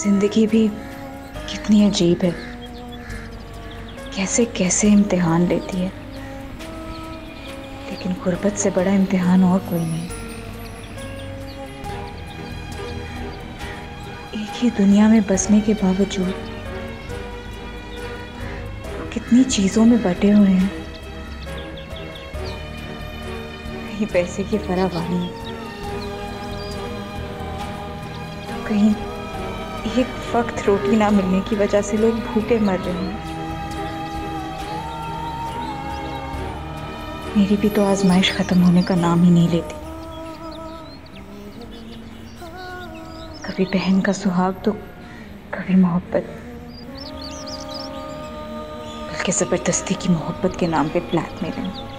जिंदगी भी कितनी अजीब है, कैसे कैसे इम्तिहान लेती है। लेकिन गुर्बत से बड़ा इम्तिहान और कोई नहीं। एक ही दुनिया में बसने के बावजूद कितनी चीजों में बटे हुए हैं। कहीं पैसे की फरावानी, तो कहीं एक वक्त रोटी ना मिलने की वजह से लोग भूखे मर रहे हैं। मेरी भी तो आजमाइश खत्म होने का नाम ही नहीं लेती। कभी बहन का सुहाग तो कभी मोहब्बत, बल्कि जबरदस्ती की मोहब्बत के नाम पे ब्लैकमेलिंग।